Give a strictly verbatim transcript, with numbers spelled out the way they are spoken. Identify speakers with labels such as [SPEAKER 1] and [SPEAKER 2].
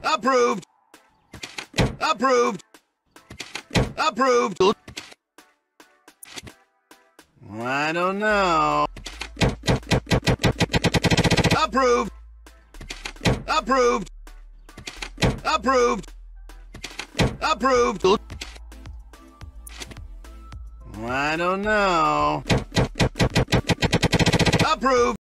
[SPEAKER 1] Approved. Approved. Approved. I don't know. Approved. Approved. Approved. Approved. I don't know. Approved.